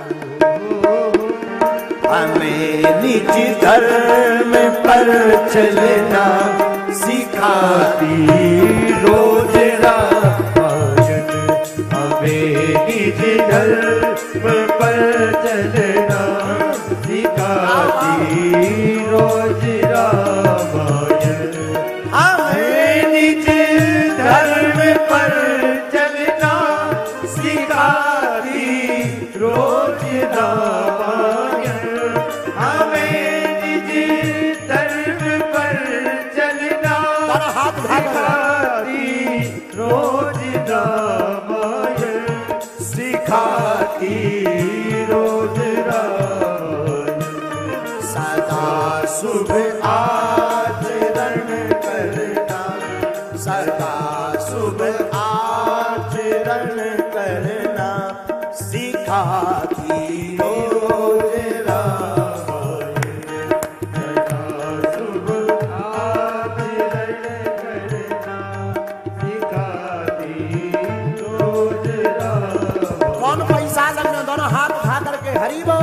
हमें निज धर्म पर चलना सिखाती रोज रामायण। हमें निज धर्म पर चलना सिखाती रोज रामायण। हमें निज धर्म पर चलना सिखाती रोज रामायण। हमें निज धर्म पर चलना सिखाती रोज रामायण। सिखाती रोज रामायण। सदा शुभ आचरण करना, सदा शुभ आचरण करना सिखाती रोज रामायण। सदा शुभ आचरण करना सिखाती रोज रामायण। कौन पैसा लगना, दोनों हाथ उठा करके हरि बोल।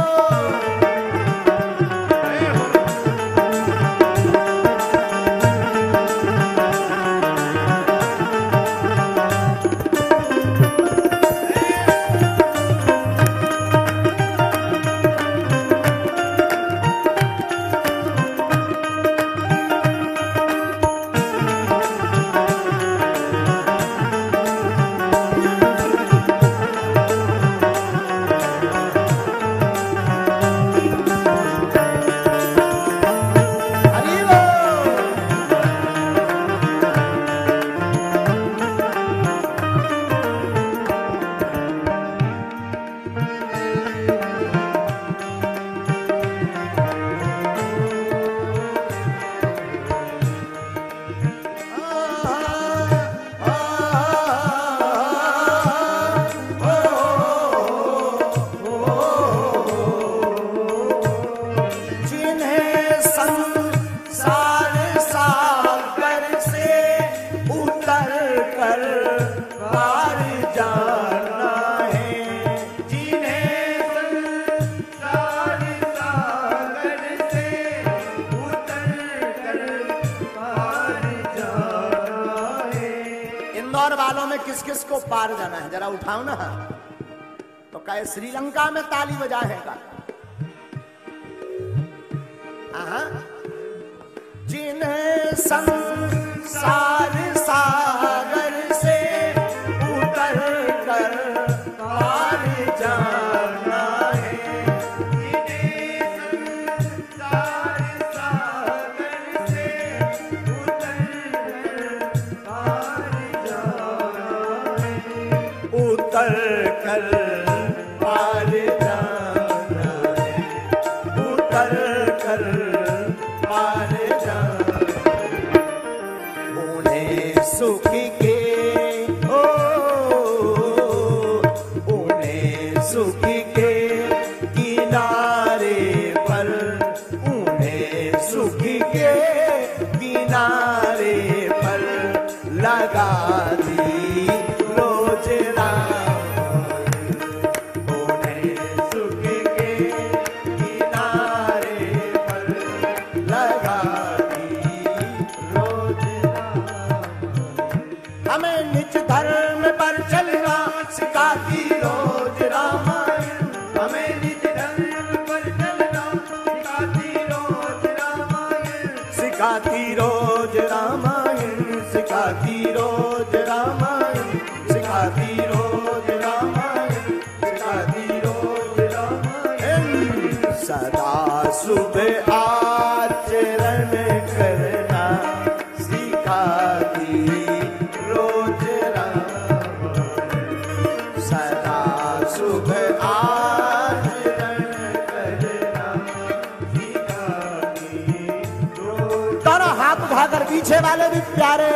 वालों में किस किस को पार जाना है, जरा उठाओ ना। तो कहे श्रीलंका में ताली बजाएगा। जिन्हें संसार सागर से उतर कर पार जाना है। जिन्हें संसार सागर से उतर कर पार जाना है। उतर कर पार जाना है। उन्हें सुख के उन्हें सुख के किनारे पर, उन्हें सुख के किनारे पर लगा दी रोज रामायण। उन्हें सुख के किनारे पर लगा दी रोज रामायण। हमें निज धर्म पर चलना सिखाती रोज रामायण। हमें निज धर्म पर चलना सिखाती रोज रामायण। सिखाती रोज रामायण। सिखाती रोज रामायण। सिखाती रोज रामायण। सिखाती रोज रामायण। सदा शुभ आचरण करना सिखाती रोज रामायण। सदा शुभ आचरण करना सिखाती रोज। दोनों हाथ उठाकर पीछे वाले भी प्यारे।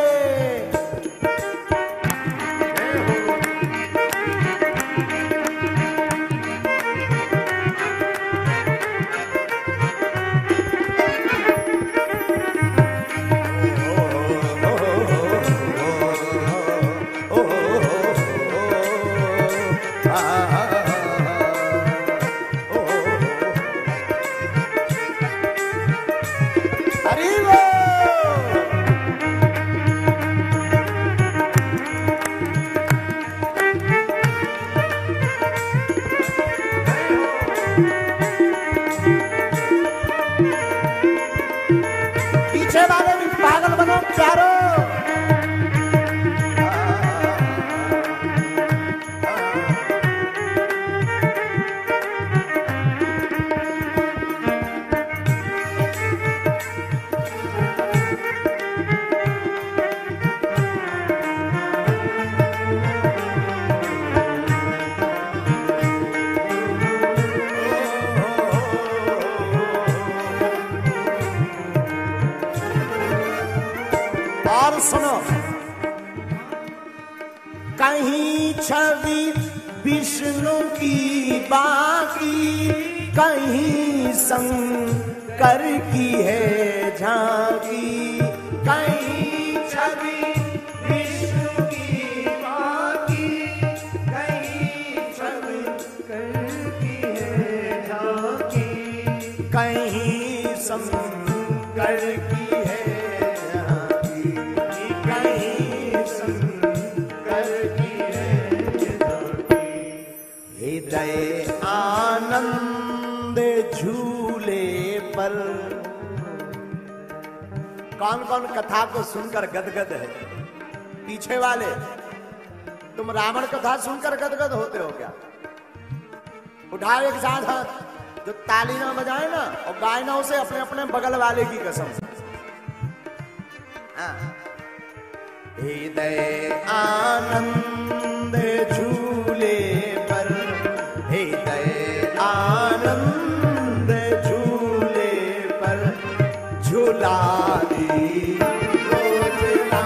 सुनो। कहीं छवि विष्णु की बाकी, कहीं शंकर की है झांकी। कहीं छवि विष्णु की बाकी, कहीं छवि शंकर की है झांकी। कहीं शंकर की है झांकी, कहीं शंकर की है झांकी। हृदय आनंद झूले पर। कौन कौन कथा को सुनकर गदगद है? पीछे वाले, तुम रावण कथा सुनकर गदगद होते हो क्या? उठाओ एक साथ हाथ, जो ताली ना बजाए ना और गाए ना उसे अपने अपने बगल वाले की कसम। हृदय आनंद झूले पर, हृदय आनंद झूले पर झूला दी रोजना।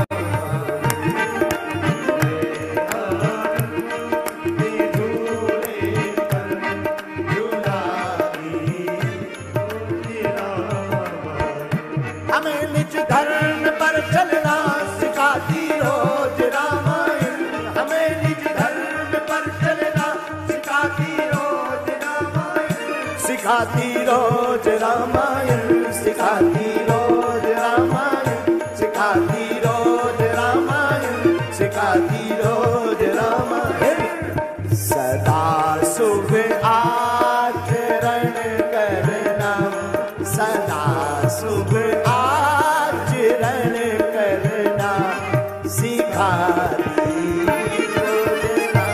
हमें निज धर्म पर चलना सिखाती रोज रामायण। हमें निज धर्म पर चलना सिखाती रोज रामायण। सिखाती रोज रामायण, सिखाती रोज रामायण, सिखाती रोज रामायण, सिखाती रोज रामायण। सदा शुभ आचरण करना, सदा शुभ आचरण करना सिखाती रोजना।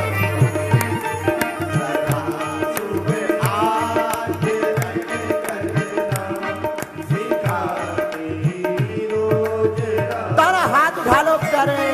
सदा शुभ आचरण करना सिखाती रोजना। तारा हाथ उठा लो करें।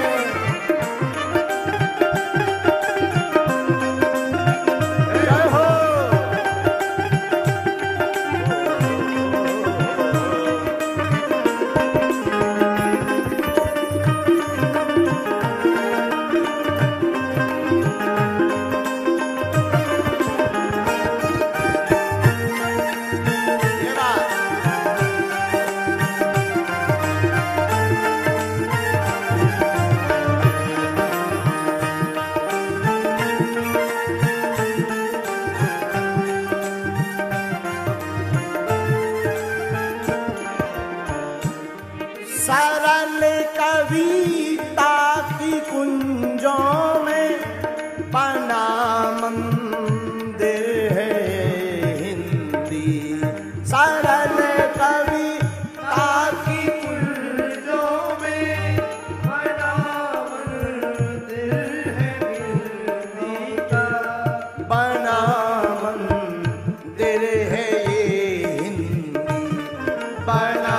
सरल कविता की कुंजों में बना मंदिर है हिंदी। सरल कविता की कुंजों में बना मंदिर है हिंदी का। बना मंदिर है ये हिंदी, बना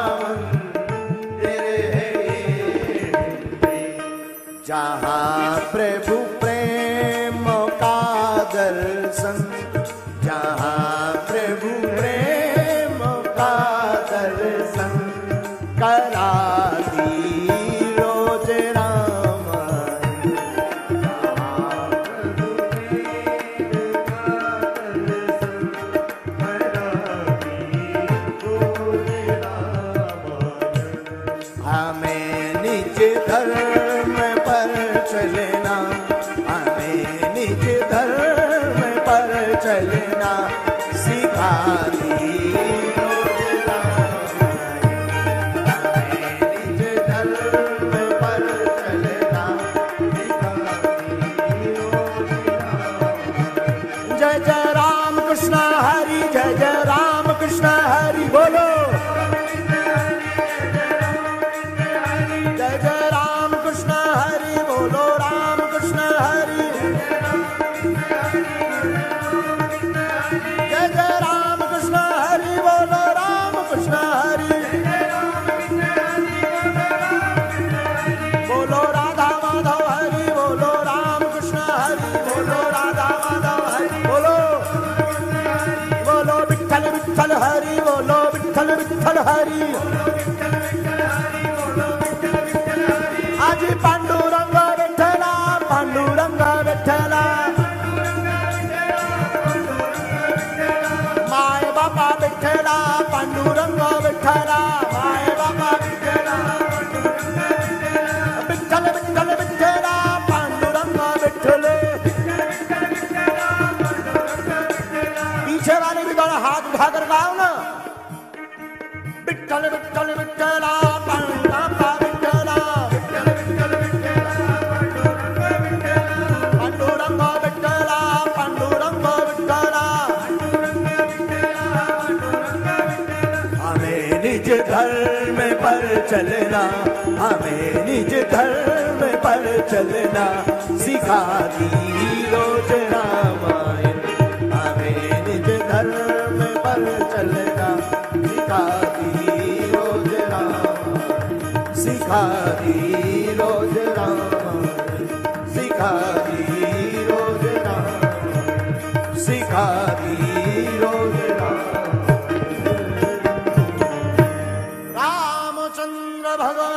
जहाँ प्रभु प्रेम का दर्शन, जहाँ प्रभु प्रेम का दर्शन करा दी रोज रामायण। जहाँ प्रभु प्रेम का दर्शन करा दी रोज रामायण। हमें निज धर्म पर चलना, हमें निज धर्म पर चलना सिखा दी रोज रामायण। हमें निज धर्म पर चलना सिखा दी रोज रामायण। जय जय राम कृष्ण हरि, जय जय राम कृष्ण हरि बोलो। जय जय राम कृष्ण हरि बोलो, राम कृष्ण हरि। जय जय राम कृष्ण हरि बोलो। पीछे वाले भी बड़ा हाथ उठाकर गाओ ना, विठ्ठल विठ्ठल विठ्ठला पांडुरंगा विठ्ठला, पांडुरंगा विठ्ठला, पांडुरंगा विठ्ठला। हमें निज धर्म पर चलना, हमें निज धर्म पर चलना सिखा दी रोज रामायण। हमें निज धर्म पर चलना सिखा दी रोज रामायण, सिखा दी रोज रामायण, सिखा दी रोज रामायण, सिखा दी रोज रामायण। रामचंद्र भगवान